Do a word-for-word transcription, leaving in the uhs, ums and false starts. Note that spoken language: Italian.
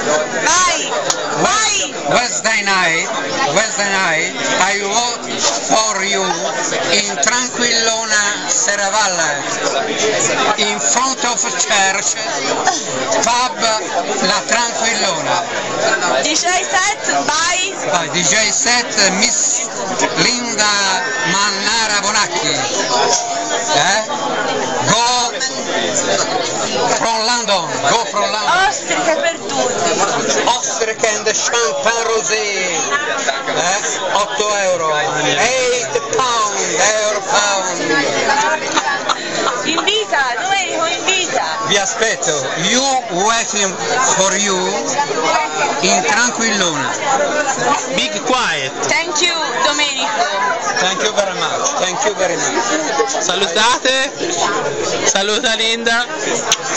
Vai! Vai! Wednesday night, Wednesday night, I watch for you in Tranquillona Serravalle, in front of church, pub La Tranquillona. D J set, vai! By D J set Miss Linda Mannara Bonacchi. Eh? Go from London, go from London. Ostriche per tutti! Ostrich and Champagne Rosé, eh? otto euro, otto pound, euro pound. Invita, Domenico, invita! Vi aspetto, you waiting for you in Tranquillona. Big quiet. Thank you, Domenico! Thank you very much, thank you very much. Salutate. Saluta Linda.